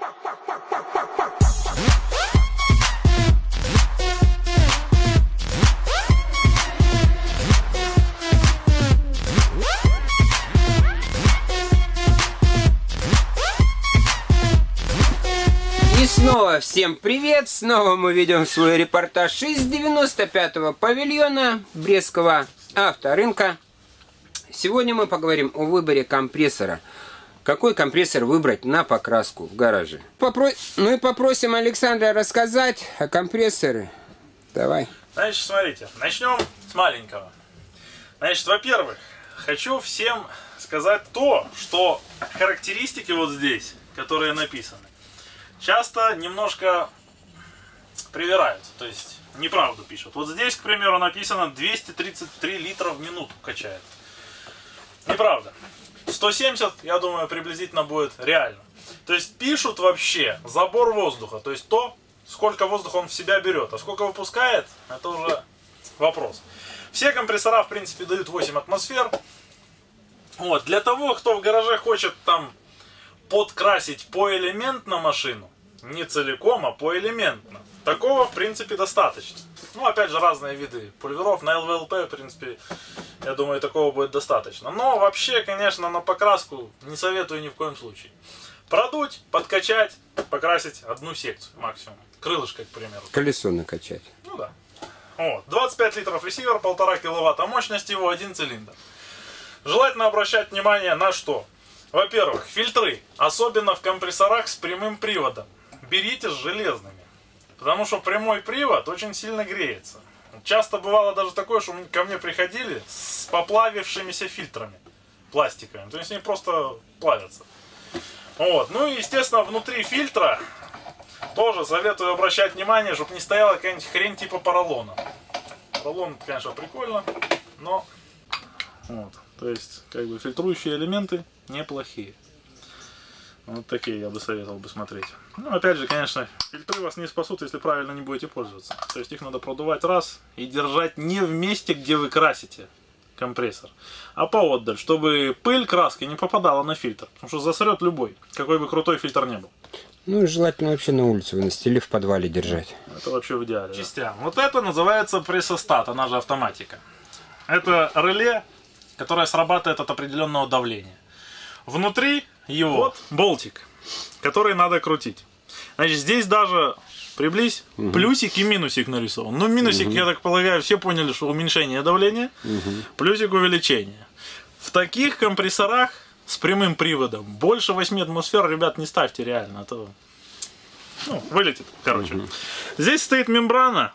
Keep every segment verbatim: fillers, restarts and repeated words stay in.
И снова всем привет! Снова мы ведем свой репортаж из девяносто пятого павильона Брестского авторынка. Сегодня мы поговорим о выборе компрессора. Какой компрессор выбрать на покраску в гараже? Попро... Мы попросим Александра рассказать о компрессоре. Давай. Значит, смотрите, начнем с маленького. Значит, во-первых, хочу всем сказать то, что характеристики вот здесь, которые написаны, часто немножко привираются, то есть неправду пишут. Вот здесь, к примеру, написано двести тридцать три литра в минуту качает. Неправда. сто семьдесят, я думаю, приблизительно будет реально. То есть пишут вообще забор воздуха, то есть то, сколько воздуха он в себя берет, а сколько выпускает, это уже вопрос. Все компрессора, в принципе, дают восемь атмосфер. Вот. Для того, кто в гараже хочет там подкрасить поэлементно машину, не целиком, а поэлементно, такого, в принципе, достаточно. Ну, опять же, разные виды пульверов. На эл вэ эл пэ, в принципе, я думаю, такого будет достаточно. Но вообще, конечно, на покраску не советую ни в коем случае. Продуть, подкачать, покрасить одну секцию максимум. Крылышко, к примеру. Колесо накачать. Ну да. Вот. двадцать пять литров ресивер, полтора киловатта мощность его, один цилиндр. Желательно обращать внимание на что? Во-первых, фильтры, особенно в компрессорах с прямым приводом, берите с железными. Потому что прямой привод очень сильно греется. Часто бывало даже такое, что ко мне приходили с поплавившимися фильтрами пластиковыми. То есть они просто плавятся. Вот. Ну и естественно внутри фильтра тоже советую обращать внимание, чтобы не стояла какая-нибудь хрень типа поролона. Поролон, конечно, прикольно, но вот. То есть как бы фильтрующие элементы неплохие. Вот такие я бы советовал бы смотреть. Ну, опять же, конечно, фильтры вас не спасут, если правильно не будете пользоваться. То есть их надо продувать раз и держать не в месте, где вы красите компрессор, а поотдаль, чтобы пыль краски не попадала на фильтр. Потому что засрет любой, какой бы крутой фильтр не был. Ну и желательно вообще на улице вынести или в подвале держать. Это вообще в идеале. Частям. Да. Вот это называется прессостат, она же автоматика. Это реле, которое срабатывает от определенного давления. Внутри его вот болтик, который надо крутить. Значит, здесь даже, приблизь, угу. плюсик и минусик нарисован. Ну, минусик, угу. я так полагаю, все поняли, что уменьшение давления, угу. плюсик увеличение. В таких компрессорах с прямым приводом больше восьми атмосфер, ребят, не ставьте реально, а то ну, вылетит, короче. Угу. Здесь стоит мембрана.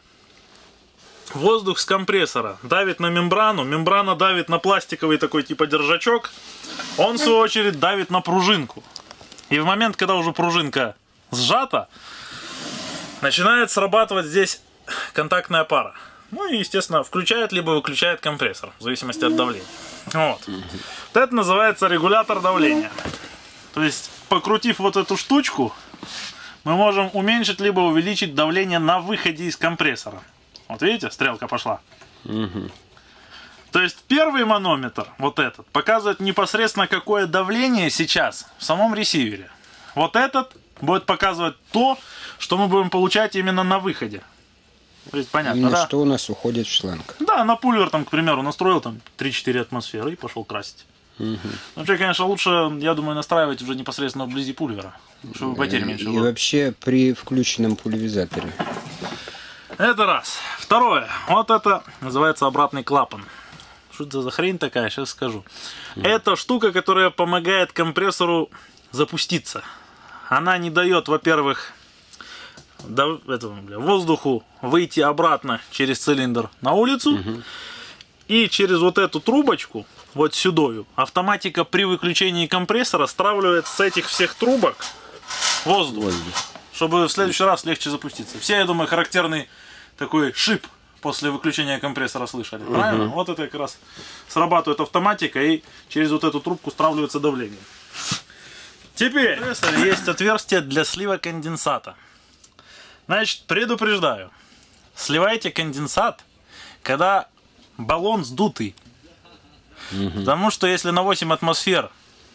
Воздух с компрессора давит на мембрану, мембрана давит на пластиковый такой типа держачок, он в свою очередь давит на пружинку. И в момент, когда уже пружинка сжата, начинает срабатывать здесь контактная пара. Ну и, естественно, включает либо выключает компрессор, в зависимости от давления. Вот. Вот это называется регулятор давления. То есть, покрутив вот эту штучку, мы можем уменьшить либо увеличить давление на выходе из компрессора. Вот видите, стрелка пошла. Угу. То есть первый манометр, вот этот, показывает непосредственно какое давление сейчас в самом ресивере. Вот этот будет показывать то, что мы будем получать именно на выходе. То есть понятно, на да? Что у нас уходит в шланг. Да, на пульвер, там, к примеру, настроил там три-четыре атмосферы и пошел красить. Угу. Вообще, конечно, лучше, я думаю, настраивать уже непосредственно вблизи пульвера, чтобы потерь меньше было. И вообще при включенном пульверизаторе. Это раз. Второе. Вот это называется обратный клапан. Что это за хрень такая, сейчас скажу. Mm. Это штука, которая помогает компрессору запуститься. Она не дает, во-первых, воздуху выйти обратно через цилиндр на улицу. Mm-hmm. И через вот эту трубочку, вот сюда, автоматика при выключении компрессора стравливает с этих всех трубок воздух. воздух. Чтобы в следующий раз легче запуститься. Все, я думаю, характерный такой шип после выключения компрессора слышали. Uh-huh. Правильно? Вот это как раз срабатывает автоматика и через вот эту трубку стравливается давление. Теперь в компрессоре есть отверстие для слива конденсата. Значит, предупреждаю. Сливайте конденсат, когда баллон сдутый. Uh-huh. Потому что если на восемь атмосфер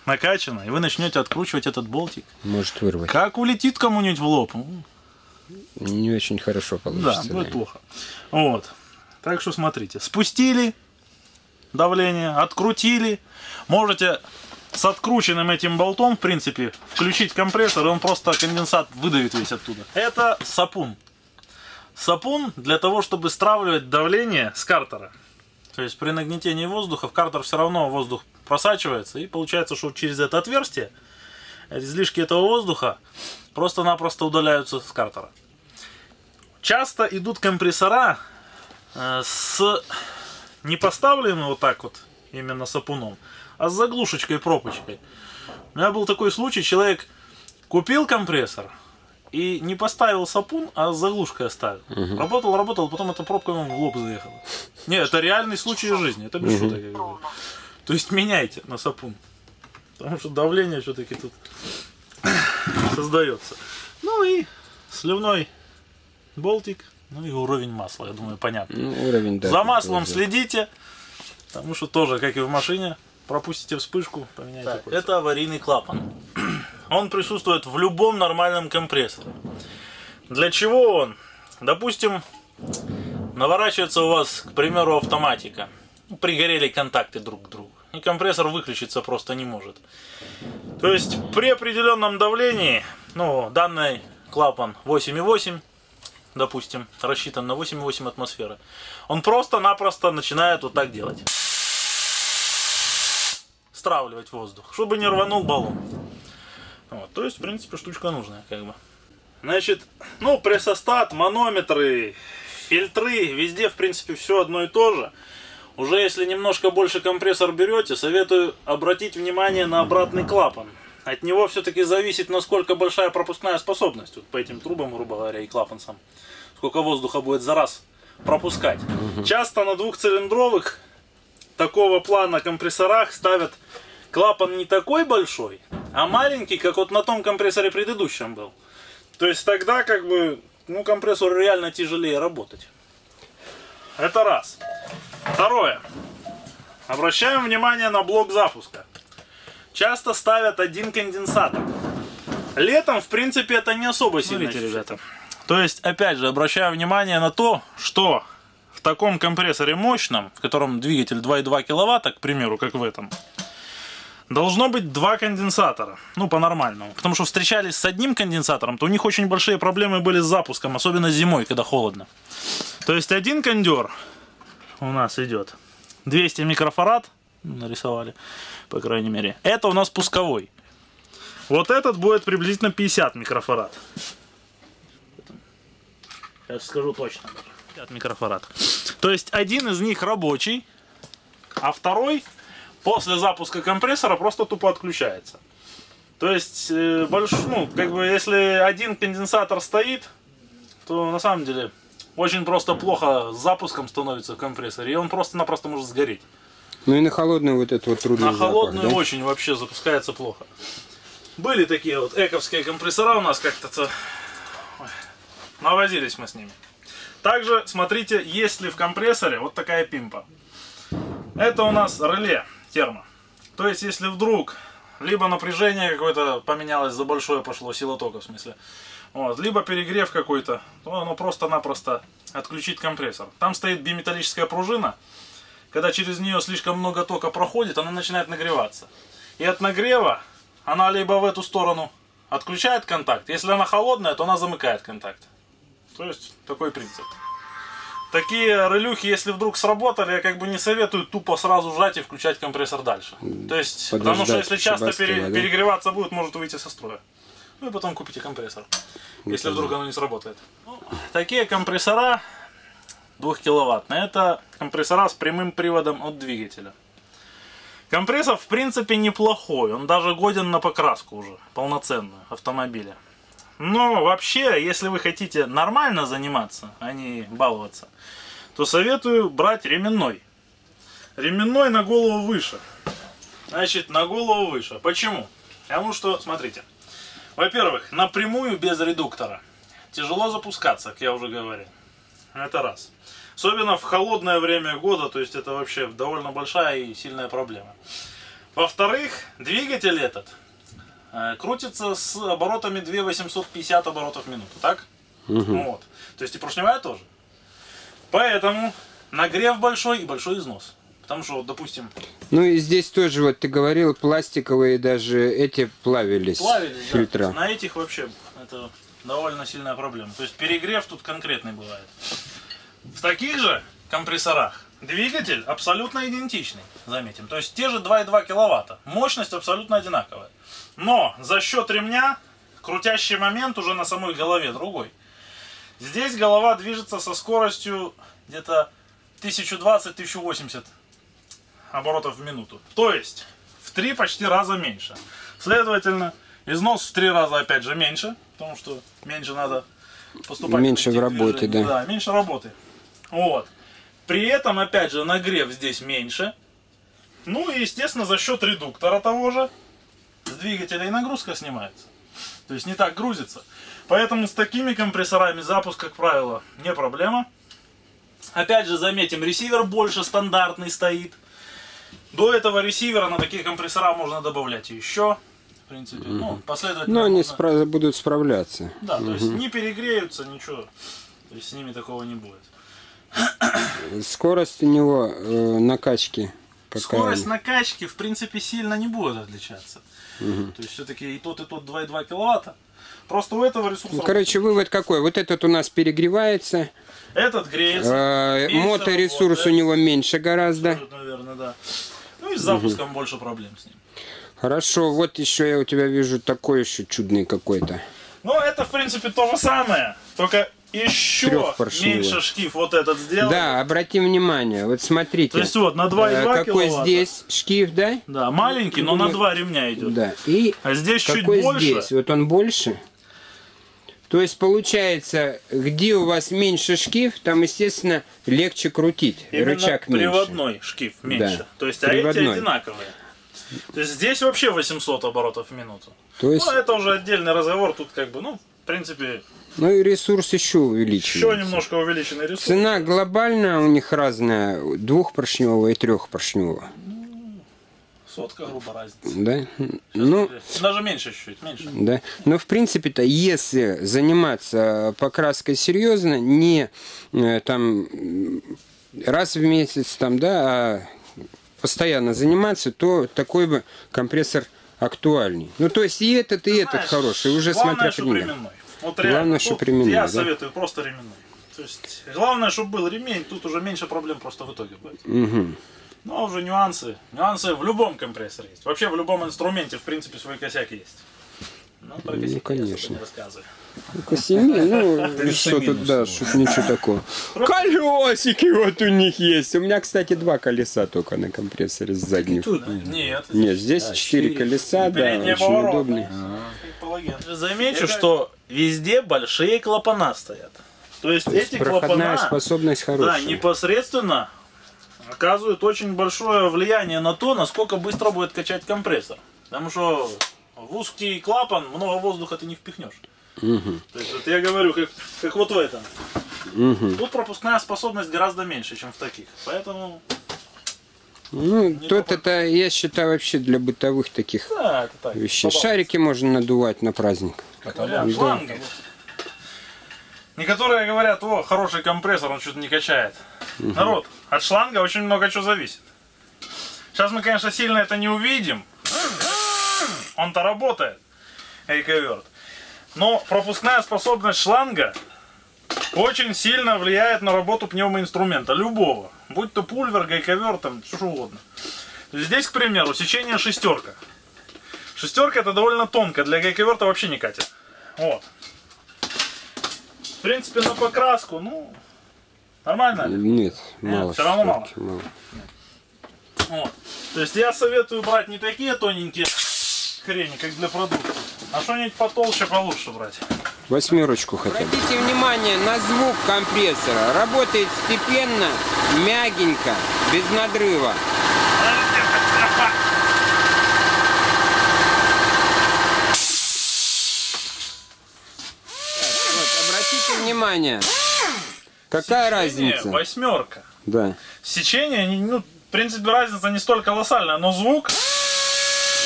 накачано, и вы начнете откручивать этот болтик. Может вырвать. Как улетит кому-нибудь в лоб. Не очень хорошо получится. Да, будет да. плохо. Вот. Так что смотрите. Спустили давление, открутили. Можете с открученным этим болтом, в принципе, включить компрессор, и он просто конденсат выдавит весь оттуда. Это сапун. Сапун для того, чтобы стравливать давление с картера. То есть при нагнетении воздуха в картер все равно воздух просачивается, и получается, что через это отверстие излишки этого воздуха просто-напросто удаляются с картера. Часто идут компрессора э, с не поставленным вот так вот именно сапуном, а с заглушечкой, пробочкой. У меня был такой случай, человек купил компрессор и не поставил сапун, а с заглушкой оставил. Угу. Работал, работал, потом эта пробка ему в лоб заехала. Не, это реальный случай из жизни, это без угу. шуток, я говорю. То есть меняйте на сапун, потому что давление все-таки тут создается. Ну и сливной болтик, ну и уровень масла, я думаю, понятно. Ну, уровень, да, за маслом тоже следите, потому что тоже, как и в машине, пропустите вспышку, поменяйте. Так, это аварийный клапан. Он присутствует в любом нормальном компрессоре. Для чего он? Допустим, наворачивается у вас, к примеру, автоматика. Пригорели контакты друг к другу. И компрессор выключиться просто не может. То есть при определенном давлении, ну, данный клапан восемь и восемь, допустим, рассчитан на восемь и восемь атмосферы, он просто-напросто начинает вот так делать. Стравливать воздух, чтобы не рванул баллон. Вот, то есть, в принципе, штучка нужная, как бы. Значит, ну, прессостат, манометры, фильтры, везде, в принципе, все одно и то же. Уже если немножко больше компрессор берете, советую обратить внимание на обратный клапан. От него все-таки зависит, насколько большая пропускная способность. Вот по этим трубам, грубо говоря, и клапан сам. Сколько воздуха будет за раз пропускать. Угу. Часто на двухцилиндровых такого плана компрессорах ставят клапан не такой большой, а маленький, как вот на том компрессоре предыдущем был. То есть тогда как бы, ну, компрессору реально тяжелее работать. Это раз. Второе. Обращаем внимание на блок запуска. Часто ставят один конденсатор. Летом, в принципе, это не особо сильно. Смотрите, ребята. То есть, опять же, обращаю внимание на то, что в таком компрессоре мощном, в котором двигатель два и два киловатта, к примеру, как в этом, должно быть два конденсатора. Ну, по-нормальному. Потому что встречались с одним конденсатором, то у них очень большие проблемы были с запуском, особенно зимой, когда холодно. То есть, один кондер у нас идет двести микрофарад, нарисовали, по крайней мере. Это у нас пусковой. Вот этот будет приблизительно пятьдесят микрофарад. Сейчас скажу точно. пятьдесят микрофарад. То есть один из них рабочий, а второй после запуска компрессора просто тупо отключается. То есть э, больш, ну, как бы, если один конденсатор стоит, то на самом деле очень просто плохо с запуском становится в компрессоре, и он просто-напросто может сгореть. Ну и на холодную вот это вот трудный На холодную запах, да? очень вообще запускается плохо. Были такие вот эковские компрессора у нас как-то, навозились мы с ними. Также смотрите, есть ли в компрессоре вот такая пимпа. Это у нас реле термо. То есть если вдруг либо напряжение какое-то поменялось, за большое пошло, сила тока в смысле, вот, либо перегрев какой-то, то оно просто-напросто отключит компрессор. Там стоит биметаллическая пружина. Когда через нее слишком много тока проходит, она начинает нагреваться. И от нагрева она либо в эту сторону отключает контакт, если она холодная, то она замыкает контакт. То есть такой принцип. Такие релюхи, если вдруг сработали, я как бы не советую тупо сразу жать и включать компрессор дальше. То есть, подождать, потому что если часто пере, да? перегреваться будет, может выйти со строя. Ну и потом купите компрессор, не если вдруг оно не сработает. Ну, такие компрессора двухкиловаттные, это компрессора с прямым приводом от двигателя. Компрессор в принципе неплохой, он даже годен на покраску уже, полноценную, автомобиля. Но вообще, если вы хотите нормально заниматься, а не баловаться, то советую брать ременной. Ременной на голову выше. Значит, на голову выше. Почему? Потому что, смотрите, во-первых, напрямую без редуктора тяжело запускаться, как я уже говорил. Это раз. Особенно в холодное время года, то есть это вообще довольно большая и сильная проблема. Во-вторых, двигатель этот э, крутится с оборотами две тысячи восемьсот пятьдесят оборотов в минуту, так? Угу. Вот. То есть и поршневая тоже. Поэтому нагрев большой и большой износ. Потому что, допустим... Ну и здесь тоже, вот ты говорил, пластиковые даже эти плавились, плавились фильтра. Да. На этих вообще это довольно сильная проблема. То есть перегрев тут конкретный бывает. В таких же компрессорах двигатель абсолютно идентичный, заметим. То есть те же два и два киловатта. Мощность абсолютно одинаковая. Но за счет ремня крутящий момент уже на самой голове другой. Здесь голова движется со скоростью где-то тысяча двадцать — тысяча восемьдесят оборотов в минуту. То есть в три почти раза меньше. Следовательно, износ в три раза опять же меньше, потому что меньше надо поступать. Меньше в работе, да. Да, меньше работы. Вот. При этом, опять же, нагрев здесь меньше. Ну и, естественно, за счет редуктора того же с двигателя и нагрузка снимается. То есть не так грузится. Поэтому с такими компрессорами запуск, как правило, не проблема. Опять же, заметим, ресивер больше стандартный стоит. До этого ресивера на такие компрессора можно добавлять еще. В принципе, mm-hmm. ну, последовательно. Но они можно... спра- будут справляться. Да, mm-hmm. то есть не перегреются, ничего. То есть с ними такого не будет. Скорость у него э, накачки какая? Скорость накачки, в принципе, сильно не будет отличаться. Угу. То есть все-таки и тот, и тот два и два киловатта. Просто у этого ресурса... Ну, короче, вывод какой? Вот этот у нас перегревается. Этот греется. Э, моторесурс вот, у него меньше гораздо. Наверное, да. Ну и с запуском угу. больше проблем с ним. Хорошо, вот еще я у тебя вижу такой еще чудный какой-то. Ну, это, в принципе, то же самое, только еще меньше шкив вот этот сделал. Да, обрати внимание, вот смотрите. То есть вот на два и два какой киловатта. Здесь шкив, да? Да, маленький, но на два ремня идет. Да. И а здесь чуть какой больше. Здесь? Вот он больше. То есть получается, где у вас меньше шкив, там, естественно, легче крутить. Именно рычаг меньше. Приводной шкив меньше. Да. То есть приводной. А эти одинаковые. То есть здесь вообще восемьсот оборотов в минуту. То есть... Ну, это уже отдельный разговор, тут как бы, ну, в принципе... Ну и ресурс еще увеличен. Еще немножко увеличенный ресурс. Цена глобальная у них разная, двухпоршневого и трехпоршневого. Сотка, грубо, разница. Да? Ну, даже меньше чуть-чуть, меньше. Да. Но в принципе-то, если заниматься покраской серьезно, не там раз в месяц, там, да, а постоянно заниматься, то такой бы компрессор актуальней. Ну, то есть и этот, и Ты этот знаешь, хороший, уже смотря ременной. Вот реально, главное, чтобы ременной. Я да? советую просто ременной. То есть, главное, чтобы был ремень, тут уже меньше проблем просто в итоге будет. Угу. Ну, а уже нюансы. Нюансы в любом компрессоре есть. Вообще в любом инструменте, в принципе, свой косяк есть. Ну, про косяки ну, конечно. я не рассказываю. Косями, ну, что тут, да, что ничего такого. Колесики вот у них есть. У меня, кстати, два колеса только на компрессоре с задних. Нет. Нет, здесь четыре колеса, да, очень удобные. Замечу, что везде большие клапана стоят. То есть эти клапана, способность хорошая. Да, непосредственно оказывают очень большое влияние на то, насколько быстро будет качать компрессор. Потому что в узкий клапан много воздуха ты не впихнешь. Угу. То есть вот я говорю, как, как вот в этом. Угу. Тут пропускная способность гораздо меньше, чем в таких. Поэтому... Ну, тут это, я считаю, вообще для бытовых таких да, это так, вещей. Побаловаться. Шарики можно надувать на праздник. Да, шланги. Некоторые говорят, о, хороший компрессор, он что-то не качает. Угу. Народ, от шланга очень много чего зависит. Сейчас мы, конечно, сильно это не увидим. Он-то работает, гайковерт. Но пропускная способность шланга очень сильно влияет на работу пневмоинструмента, любого. Будь то пульвер, гайковерт, там, что угодно. Здесь, к примеру, сечение шестерка. Шестерка это довольно тонко, для гайковерта вообще не катит. Вот. В принципе, на покраску, ну, нормально ли? Нет, мало. Нет, все равно мало. мало. Вот. То есть я советую брать не такие тоненькие хрени, как для продуктов, а что-нибудь потолще, получше брать. Восьмерочку хотя бы. Обратите внимание на звук компрессора. Работает степенно, мягенько, без надрыва. Вот, обратите внимание. Какая Сечение разница? Восьмерка. Да. Сечение, ну, в принципе, разница не столь колоссальная, но звук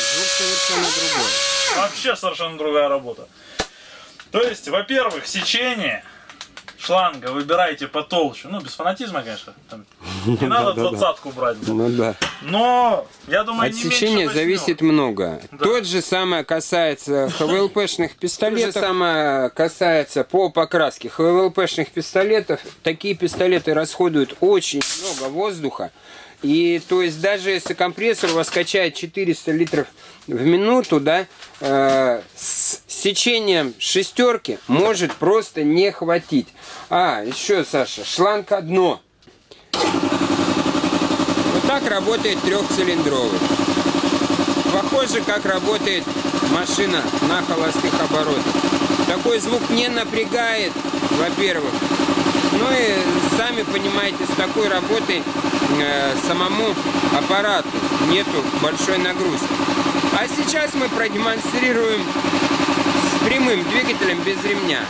звук совершенно другой. Вообще совершенно другая работа. То есть, во-первых, сечение шланга выбирайте потолще. Ну, без фанатизма, конечно. Там не надо двадцатку брать. Ну да. Но, я думаю, от не сечения меньше зависит много. Да. Тот же самое касается ХВЛПшных пистолетов. То же самое касается по покраске ХВЛПшных пистолетов. Такие пистолеты расходуют очень много воздуха. И то есть даже если компрессор у вас качает четыреста литров в минуту, да, э, с сечением шестерки может просто не хватить. А, еще, Саша, шланг одно. Вот так работает трехцилиндровый. Похоже, как работает машина на холостых оборотах. Такой звук не напрягает, во-первых. Ну и сами понимаете, с такой работой э, самому аппарату нету большой нагрузки. А сейчас мы продемонстрируем с прямым двигателем без ремня.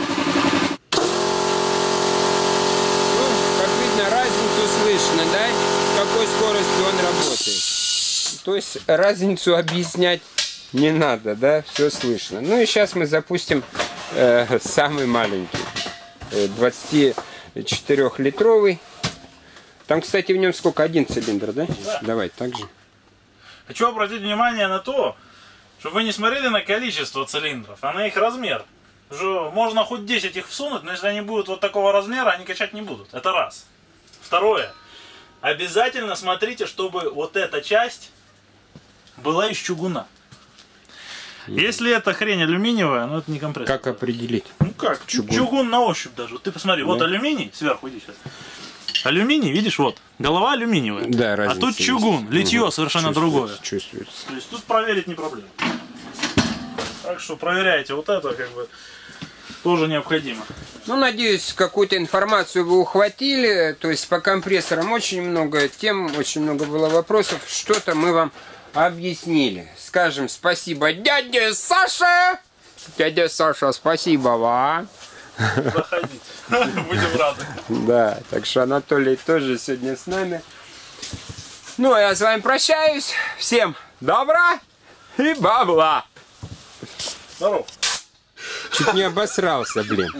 Ну, как видно, разницу слышно, да? С какой скоростью он работает. То есть разницу объяснять не надо, да? Все слышно. Ну и сейчас мы запустим э, самый маленький. Э, двадцатичетырёхлитровый. Там, кстати, в нем сколько? Один цилиндр, да? Да. Давай, так же. Хочу обратить внимание на то, чтобы вы не смотрели на количество цилиндров, а на их размер. Что можно хоть десять их всунуть, но если они будут вот такого размера, они качать не будут. Это раз. Второе. Обязательно смотрите, чтобы вот эта часть была из чугуна. Если эта хрень алюминиевая, ну это не компрессор. Как определить? Ну как? Чугун, чугун на ощупь даже. Вот ты посмотри, да. Вот алюминий, сверху иди сейчас. Алюминий, видишь, вот. Голова алюминиевая. Да, а тут чугун, есть. Литье угу. совершенно чувствуется, другое. Чувствуется. То есть тут проверить не проблема. Так что проверяйте, вот это как бы тоже необходимо. Ну, надеюсь, какую-то информацию вы ухватили. То есть по компрессорам очень много тем, очень много было вопросов. Что-то мы вам объяснили. Скажем спасибо дяде Саше. Дядя Саша, спасибо вам. Заходите, будем рады. Да, так что Анатолий тоже сегодня с нами. Ну, а я с вами прощаюсь. Всем добра и бабла. Здорово. Чуть не обосрался, блин.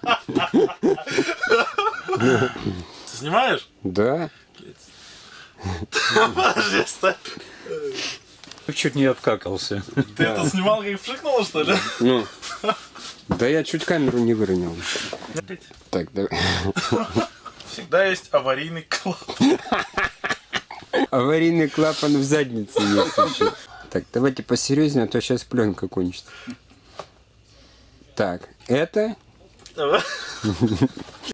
Ты снимаешь? Да. Подожди, стой. Чуть не обкакался. Ты это снимал, как вшикнуло, что ли? Ну. Да я чуть камеру не выронил. Так, давай. Всегда есть аварийный клапан. Аварийный клапан в заднице есть еще. Так, давайте посерьезнее, а то сейчас пленка кончится. Так, это...